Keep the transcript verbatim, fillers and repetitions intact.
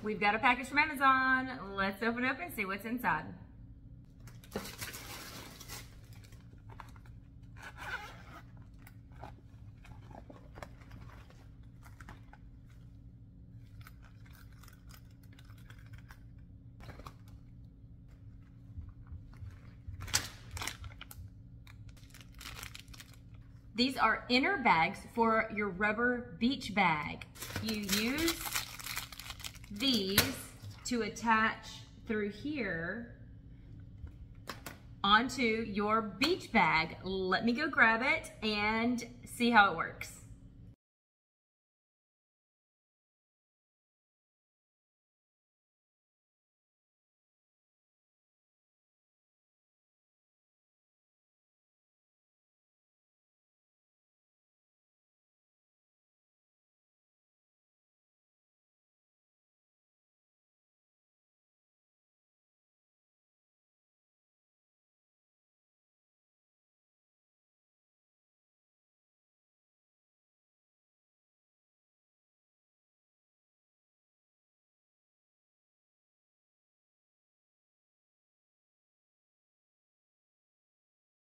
we've got a package from Amazon. Let's open it up and see what's inside. These are inner bags for your rubber beach bag. You use these to attach through here onto your beach bag. Let me go grab it and see how it works.